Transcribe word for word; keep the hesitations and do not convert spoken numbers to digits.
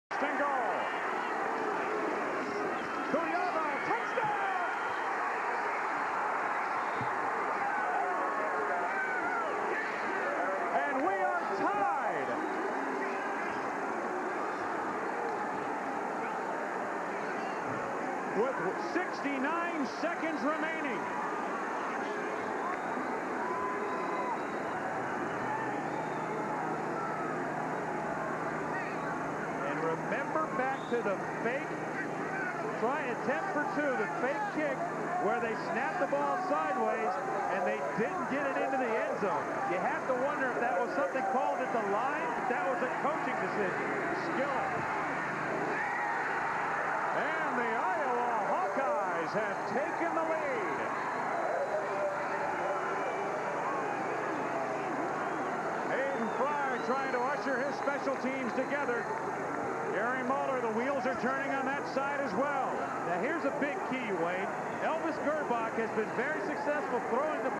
And goal. Kujawa, touchdown! And we are tied. With sixty-nine seconds remaining. Remember back to the fake, try attempt for two, the fake kick where they snapped the ball sideways and they didn't get it into the end zone. You have to wonder if that was something called at the line, if that was a coaching decision. Skillett. And the Iowa Hawkeyes have taken the lead. Hayden Fry trying to usher his special teams together. Gary Muller, the wheels are turning on that side as well. Now here's a big key, Wayne. Elvis Grbac has been very successful throwing the